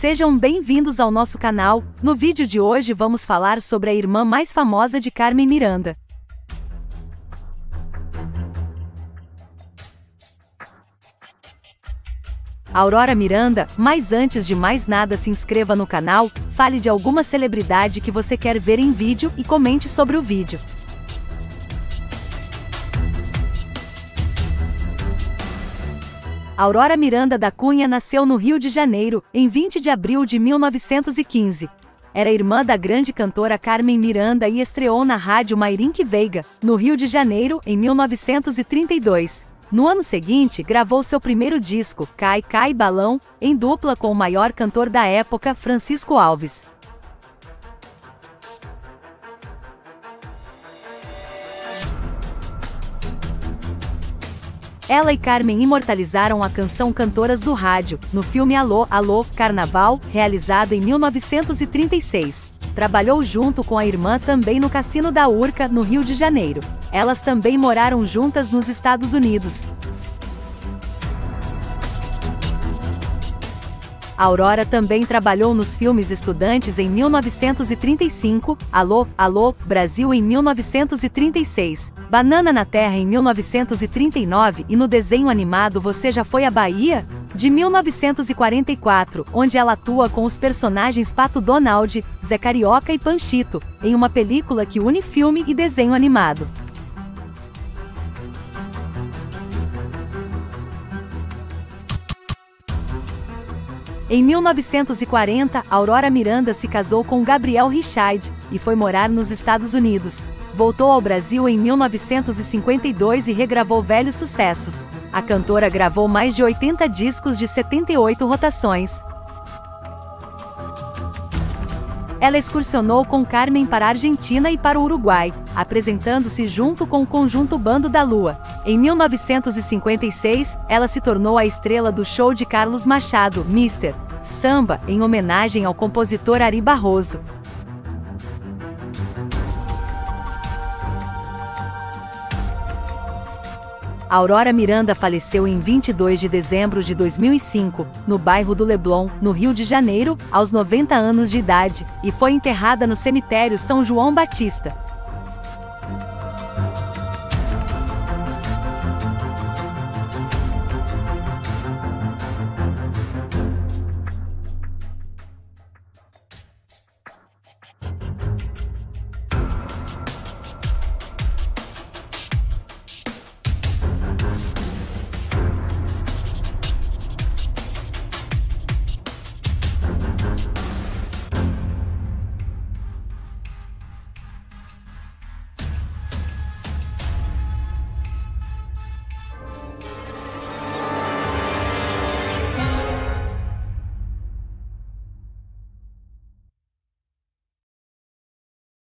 Sejam bem-vindos ao nosso canal. No vídeo de hoje vamos falar sobre a irmã mais famosa de Carmen Miranda. Aurora Miranda. Mas antes de mais nada, se inscreva no canal, fale de alguma celebridade que você quer ver em vídeo e comente sobre o vídeo. Aurora Miranda da Cunha nasceu no Rio de Janeiro, em 20 de abril de 1915. Era irmã da grande cantora Carmen Miranda e estreou na rádio Mairinque Veiga, no Rio de Janeiro, em 1932. No ano seguinte, gravou seu primeiro disco, Cai Cai Balão, em dupla com o maior cantor da época, Francisco Alves. Ela e Carmen imortalizaram a canção Cantoras do Rádio, no filme Alô, Alô, Carnaval, realizado em 1936. Trabalhou junto com a irmã também no Cassino da Urca, no Rio de Janeiro. Elas também moraram juntas nos Estados Unidos. Aurora também trabalhou nos filmes Estudantes em 1935, Alô, Alô, Brasil em 1936, Banana na Terra em 1939 e no desenho animado Você Já Foi à Bahia? De 1944, onde ela atua com os personagens Pato Donald, Zé Carioca e Panchito, em uma película que une filme e desenho animado. Em 1940, Aurora Miranda se casou com Gabriel Richard e foi morar nos Estados Unidos. Voltou ao Brasil em 1952 e regravou velhos sucessos. A cantora gravou mais de 80 discos de 78 rotações. Ela excursionou com Carmen para a Argentina e para o Uruguai, apresentando-se junto com o conjunto Bando da Lua. Em 1956, ela se tornou a estrela do show de Carlos Machado, Mr. Samba, em homenagem ao compositor Ari Barroso. Aurora Miranda faleceu em 22 de dezembro de 2005, no bairro do Leblon, no Rio de Janeiro, aos 90 anos de idade, e foi enterrada no cemitério São João Batista.